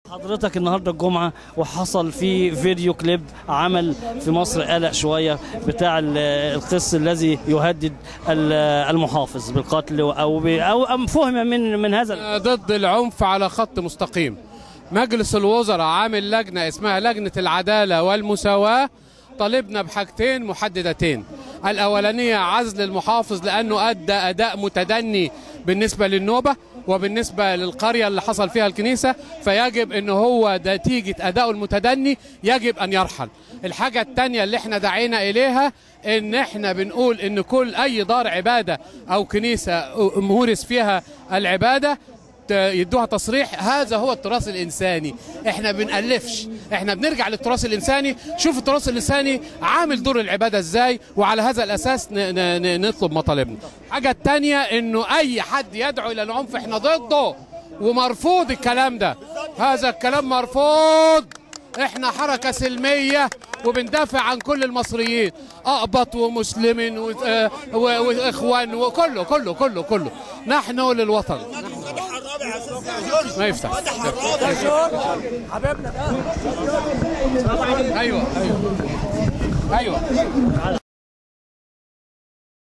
حضرتك النهارده الجمعة وحصل في فيديو كليب عمل في مصر قلق شوية بتاع القس الذي يهدد المحافظ بالقتل أو فهم من هذا ضد العنف على خط مستقيم. مجلس الوزراء عامل لجنة اسمها لجنة العدالة والمساواة، طالبنا بحاجتين محددتين. الأولانية عزل المحافظ لأنه أدى أداء متدني بالنسبة للنوبة وبالنسبة للقرية اللي حصل فيها الكنيسة، فيجب أنه هو نتيجة أداؤه المتدني يجب أن يرحل. الحاجة الثانية اللي احنا دعينا إليها أن احنا بنقول أن كل أي دار عبادة أو كنيسة مورس فيها العبادة يدوها تصريح. هذا هو التراث الإنساني، احنا بنألفش، احنا بنرجع للتراث الإنساني. شوف التراث الإنساني عامل دور العبادة ازاي، وعلى هذا الأساس نطلب مطالبنا. الحاجة الثانية انه اي حد يدعو الى العنف احنا ضده ومرفوض الكلام ده، هذا الكلام مرفوض. احنا حركة سلمية وبندافع عن كل المصريين، اقبط ومسلم واخوان وكله كله كله كله. نحن للوطن. ما يفتح حبيبنا. ايوه ايوه ايوه